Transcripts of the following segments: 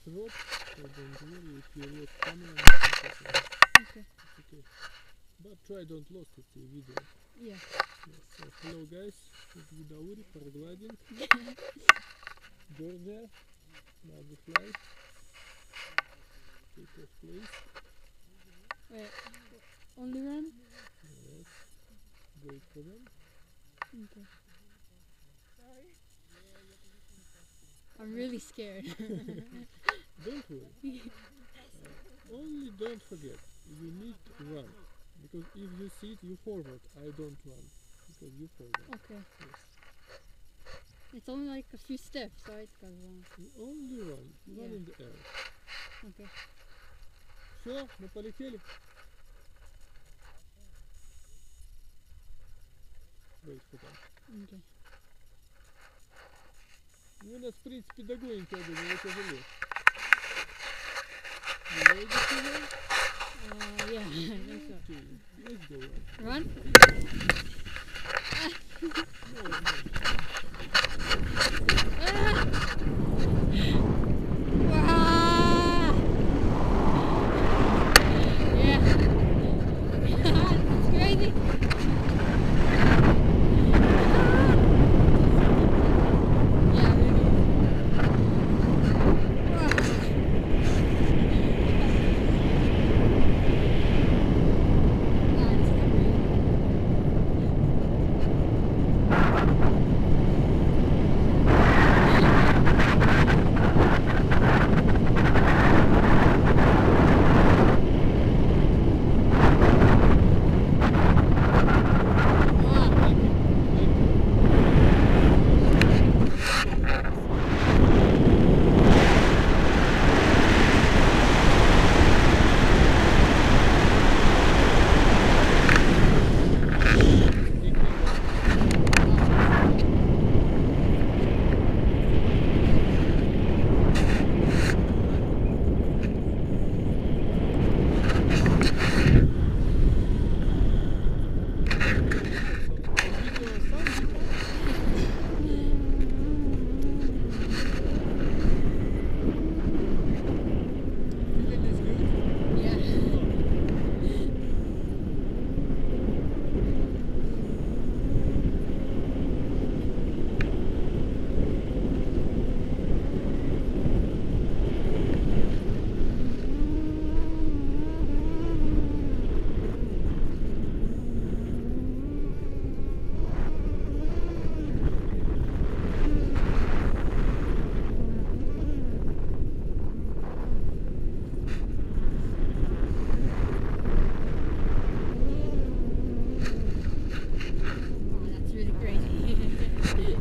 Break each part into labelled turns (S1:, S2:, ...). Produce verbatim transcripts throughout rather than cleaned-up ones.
S1: rod, so don't worry if you lost camera. Okay. It's okay. But try don't lose it in video.
S2: Yeah.
S1: Yes, so hello guys, it's Gudauri, paragliding. Georgia, now we fly. Take off please.
S2: Wait, only run?
S1: Yes, wait for them.
S2: Okay. I'm really scared.
S1: Don't worry. Uh, only don't forget, you need to run. Because if you sit, you forward. I don't run. Because you forward.
S2: Okay.
S1: Yes.
S2: It's only like a few steps, right? Cause, uh,
S1: You only run. Run
S2: Yeah.
S1: in the air.
S2: okay.
S1: Все, мы полетели. Wait for them.
S2: Okay.
S1: Вы нас, в принципе, догоните, я думаю, это тяжело. You ready to run?
S2: Uh, yeah, I think so.
S1: Okay, let's go run.
S2: Run?
S1: No, no.
S2: Ah! Wow! Yeah. It's crazy. Yeah, really. Wow. That's crazy. Yeah. Wow, that's really crazy.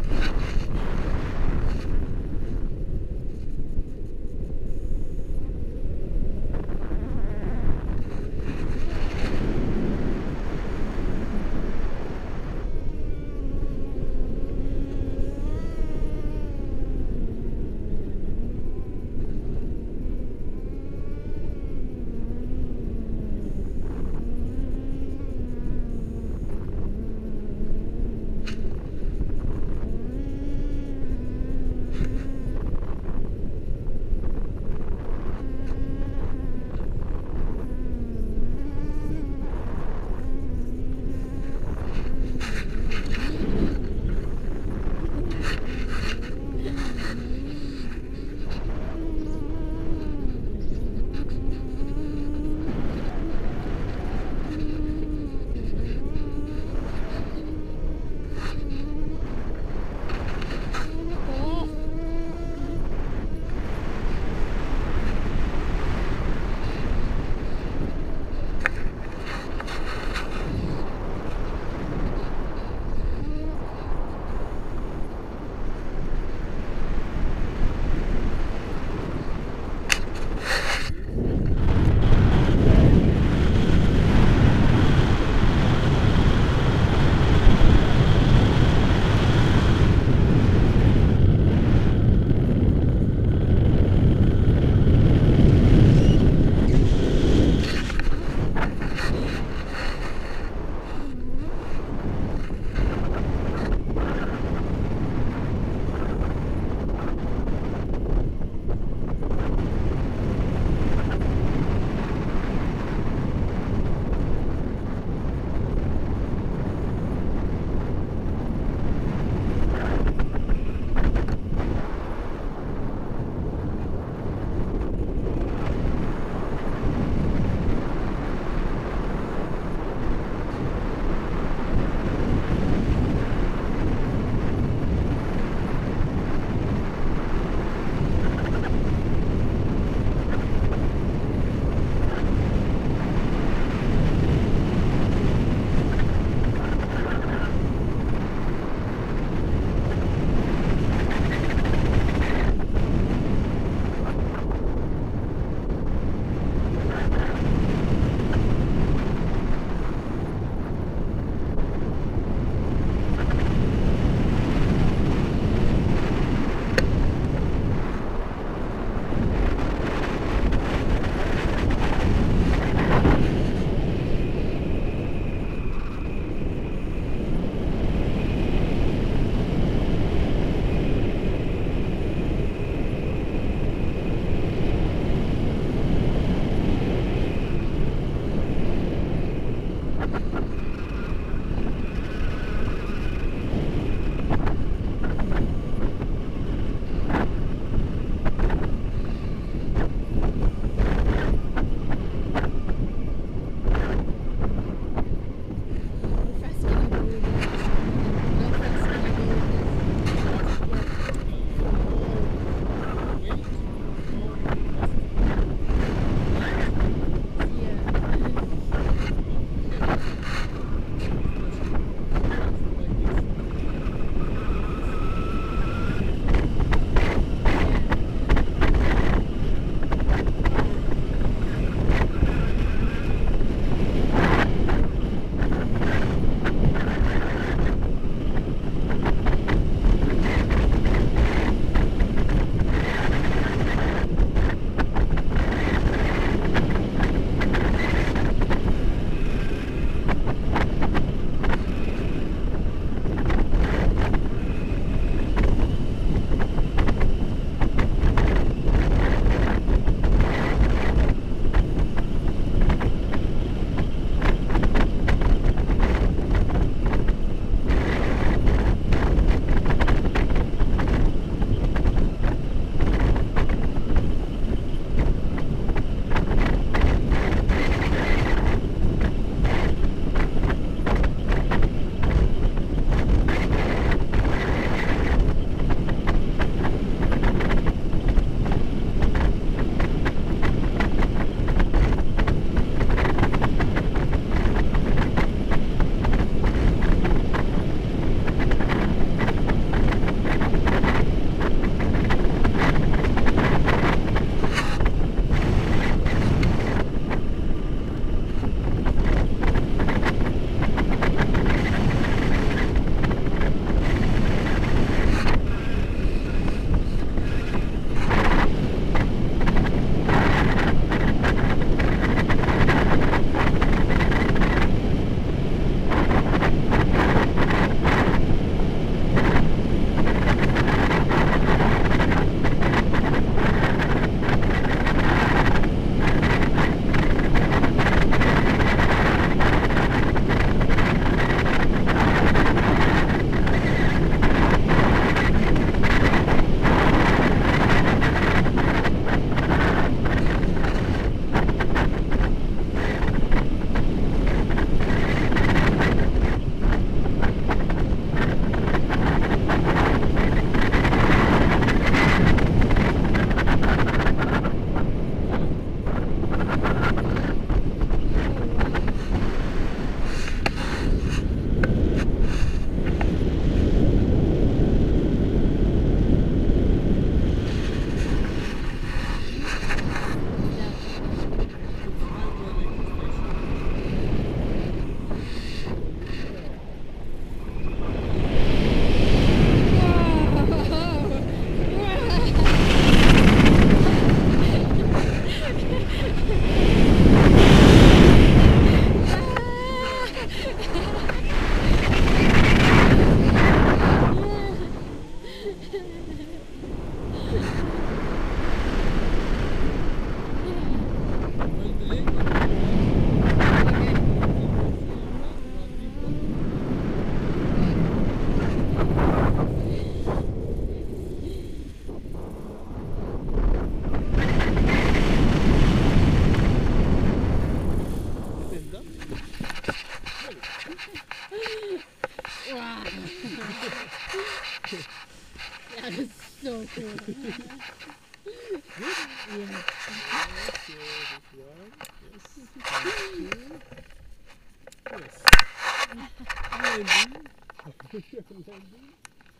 S1: Good. Yeah. Okay, this one. Yes. Thank you. Yes. Landing. Landing.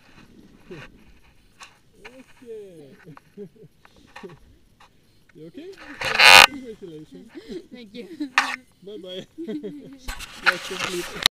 S1: Okay. You okay? Congratulations.
S2: Thank you.
S1: Bye bye. Let's complete.